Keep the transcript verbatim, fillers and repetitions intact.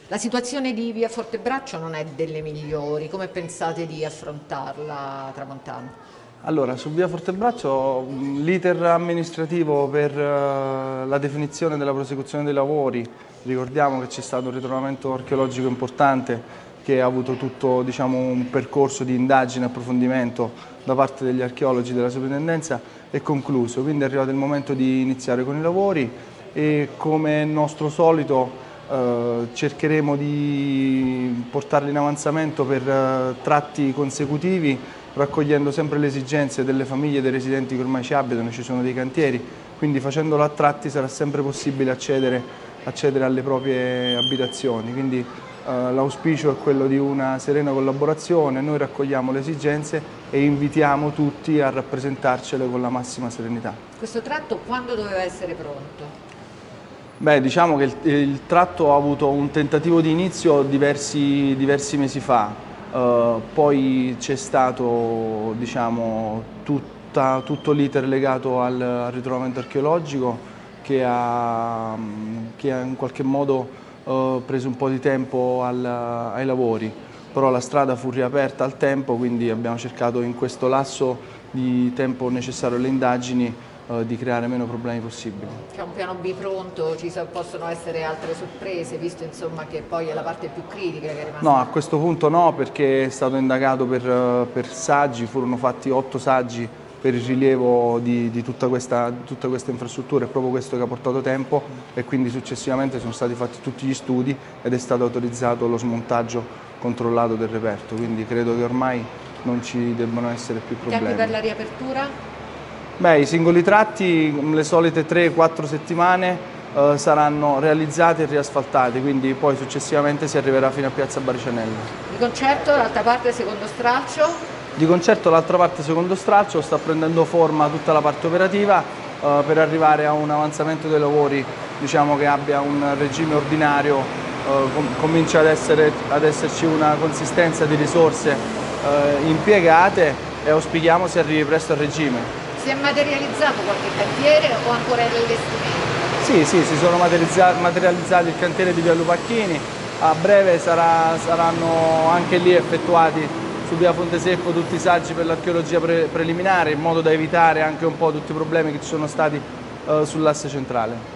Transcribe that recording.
La situazione di via Fortebraccio non è delle migliori, come pensate di affrontarla Tramontano? Allora, su via Fortebraccio l'iter amministrativo per eh, la definizione della prosecuzione dei lavori, ricordiamo che c'è stato un ritrovamento archeologico importante che ha avuto tutto, diciamo, un percorso di indagine e approfondimento da parte degli archeologi della sovrintendenza, è concluso, quindi è arrivato il momento di iniziare con i lavori e come nostro solito eh, cercheremo di portarli in avanzamento per eh, tratti consecutivi, raccogliendo sempre le esigenze delle famiglie e dei residenti che ormai ci abitano, ci sono dei cantieri, quindi facendolo a tratti sarà sempre possibile accedere, accedere alle proprie abitazioni. Quindi eh, l'auspicio è quello di una serena collaborazione, noi raccogliamo le esigenze e invitiamo tutti a rappresentarcele con la massima serenità. Questo tratto quando doveva essere pronto? Beh, diciamo che il, il tratto ha avuto un tentativo di inizio diversi, diversi mesi fa, uh, poi c'è stato, diciamo, tutta, tutto l'iter legato al, al ritrovamento archeologico che ha, che ha in qualche modo uh, preso un po' di tempo al, ai lavori, però la strada fu riaperta al tempo, quindi abbiamo cercato in questo lasso di tempo necessario alle indagini di creare meno problemi possibili. C'è un piano B pronto, ci possono essere altre sorprese, visto insomma che poi è la parte più critica che è rimasta? No, a questo punto no, perché è stato indagato per, per saggi, furono fatti otto saggi per il rilievo di, di tutta, questa, tutta questa infrastruttura, è proprio questo che ha portato tempo e quindi successivamente sono stati fatti tutti gli studi ed è stato autorizzato lo smontaggio controllato del reperto, quindi credo che ormai non ci debbano essere più problemi. Tempi per la riapertura? Beh, i singoli tratti, le solite tre quattro settimane, eh, saranno realizzati e riasfaltati, quindi poi successivamente si arriverà fino a Piazza Baricianella. Di concerto, l'altra parte, secondo stralcio? Di concerto l'altra parte secondo stralcio, sta prendendo forma tutta la parte operativa eh, per arrivare a un avanzamento dei lavori, diciamo che abbia un regime ordinario, eh, com comincia ad, essere, ad esserci una consistenza di risorse eh, impiegate e auspichiamo si arrivi presto al regime. Si è materializzato qualche cantiere o ancora in allestimento? Sì, sì, si sono materializzati il cantiere di via Lupacchini, a breve sarà, saranno anche lì effettuati su via Fontesecco tutti i saggi per l'archeologia pre preliminare in modo da evitare anche un po' tutti i problemi che ci sono stati eh, sull'asse centrale.